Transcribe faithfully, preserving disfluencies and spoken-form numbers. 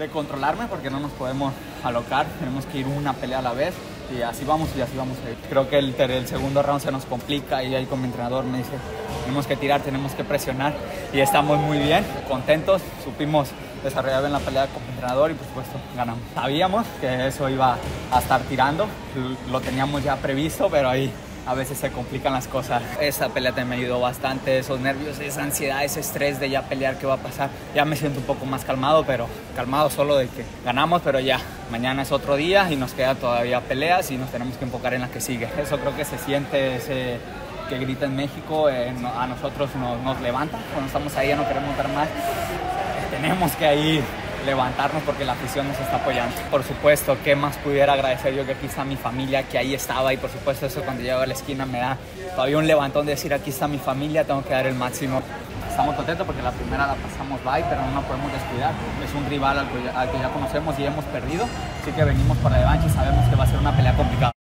de controlarme porque no nos podemos alocar, tenemos que ir una pelea a la vez y así vamos y así vamos a ir. Creo que el, el segundo round se nos complica y ahí con mi entrenador me dice tenemos que tirar, tenemos que presionar y estamos muy bien, contentos, supimos desarrollar bien la pelea con mi entrenador y por supuesto ganamos. Sabíamos que eso iba a estar tirando, lo teníamos ya previsto, pero ahí a veces se complican las cosas. Esta pelea te me ayudó bastante, esos nervios, esa ansiedad, ese estrés de ya pelear, qué va a pasar. Ya me siento un poco más calmado, pero calmado solo de que ganamos, pero ya, mañana es otro día y nos quedan todavía peleas y nos tenemos que enfocar en la que sigue. Eso creo que se siente, ese que grita en México, eh, no, a nosotros nos, nos levanta. Cuando estamos ahí ya no queremos dar más. Tenemos que ahí levantarnos porque la afición nos está apoyando. Por supuesto, ¿qué más pudiera agradecer yo? Que aquí está mi familia, que ahí estaba, y por supuesto eso cuando llego a la esquina me da todavía un levantón de decir aquí está mi familia, tengo que dar el máximo. Estamos contentos porque la primera la pasamos bye, pero no nos podemos descuidar. Es un rival al que, al que ya conocemos y hemos perdido, así que venimos por la revancha y sabemos que va a ser una pelea complicada.